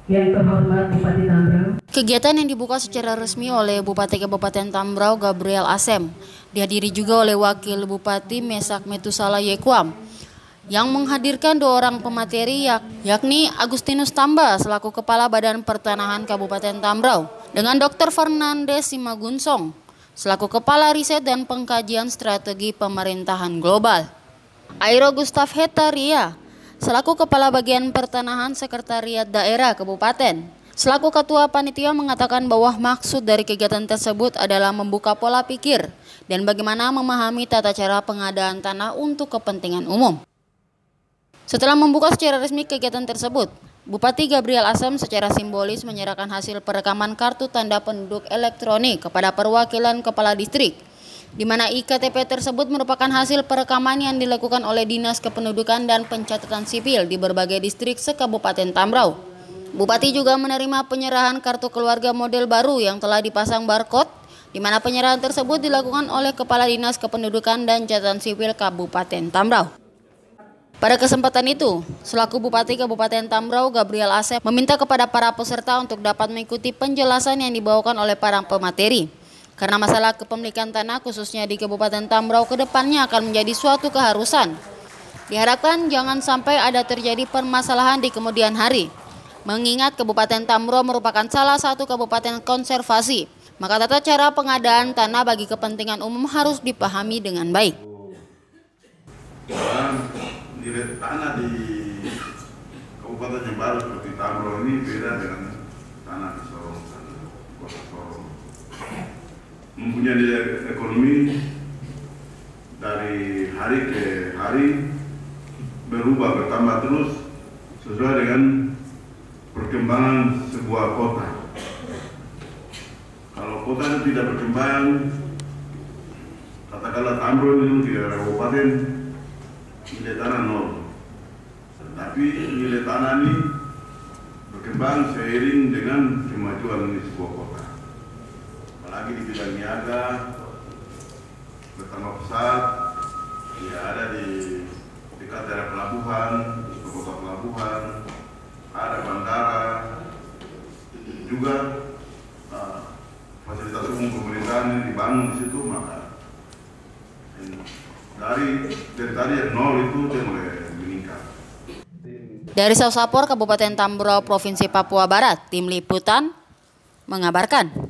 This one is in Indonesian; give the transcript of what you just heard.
Yang terhormat Bupati Tambrau. Kegiatan yang dibuka secara resmi oleh Bupati Kabupaten Tambrau Gabriel Asem dihadiri juga oleh Wakil Bupati Mesak Metusala Yekwam yang menghadirkan 2 orang pemateri yakni Agustinus Tamba selaku Kepala Badan Pertanahan Kabupaten Tambrau dengan Dr. Fernandes Simagunsong selaku Kepala Riset dan Pengkajian Strategi Pemerintahan Global. Airo Gustaf Hetaria selaku Kepala Bagian Pertanahan Sekretariat Daerah Kabupaten. Selaku Ketua Panitia mengatakan bahwa maksud dari kegiatan tersebut adalah membuka pola pikir dan bagaimana memahami tata cara pengadaan tanah untuk kepentingan umum. Setelah membuka secara resmi kegiatan tersebut, Bupati Gabriel Asem secara simbolis menyerahkan hasil perekaman kartu tanda penduduk elektronik kepada perwakilan kepala distrik, di mana IKTP tersebut merupakan hasil perekaman yang dilakukan oleh Dinas Kependudukan dan Pencatatan Sipil di berbagai distrik se-Kabupaten Tambrau. Bupati juga menerima penyerahan kartu keluarga model baru yang telah dipasang barcode, di mana penyerahan tersebut dilakukan oleh Kepala Dinas Kependudukan dan Catatan Sipil Kabupaten Tambrau. Pada kesempatan itu, selaku Bupati Kabupaten Tambrau Gabriel Asem meminta kepada para peserta untuk dapat mengikuti penjelasan yang dibawakan oleh para pemateri. Karena masalah kepemilikan tanah khususnya di Kabupaten Tambrau ke depannya akan menjadi suatu keharusan. Diharapkan jangan sampai ada terjadi permasalahan di kemudian hari. Mengingat Kabupaten Tambrau merupakan salah satu kabupaten konservasi, maka tata cara pengadaan tanah bagi kepentingan umum harus dipahami dengan baik. Nilai tanah di Kabupaten yang baru seperti Tambrau ini beda dengan tanah di Sorong, Kota Sorong. Mempunyai nilai ekonomi dari hari ke hari berubah, bertambah terus sesuai dengan perkembangan sebuah kota. Kalau kota itu tidak berkembang, katakanlah Tambrau itu tidak kabupaten, nilai tanah nol. Tetapi nilai tanah ini berkembang seiring dengan kemajuan di sebuah kota. Apalagi di bidang niaga bertambah pesat, ya ada di dekat daerah pelabuhan, di kota pelabuhan, ada bandara, juga fasilitas umum pemerintahan yang dibangun di situ, maka dari tadi yang nol itu dia mulai meningkat. Dari Sausapor Kabupaten Tambrau Provinsi Papua Barat, Tim Liputan mengabarkan.